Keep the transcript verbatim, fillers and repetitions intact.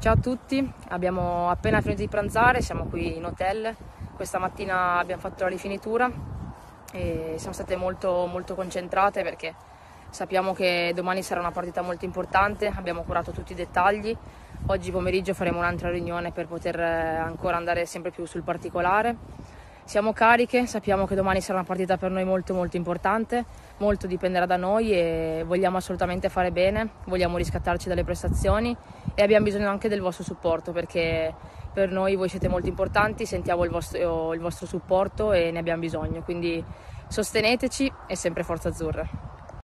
Ciao a tutti, abbiamo appena finito di pranzare, siamo qui in hotel. Questa mattina abbiamo fatto la rifinitura e siamo state molto, molto concentrate perché sappiamo che domani sarà una partita molto importante, abbiamo curato tutti i dettagli. Oggi pomeriggio faremo un'altra riunione per poter ancora andare sempre più sul particolare. Siamo cariche, sappiamo che domani sarà una partita per noi molto molto importante, molto dipenderà da noi e vogliamo assolutamente fare bene, vogliamo riscattarci dalle prestazioni e abbiamo bisogno anche del vostro supporto perché per noi voi siete molto importanti, sentiamo il vostro, il vostro supporto e ne abbiamo bisogno, quindi sosteneteci e sempre Forza Azzurra.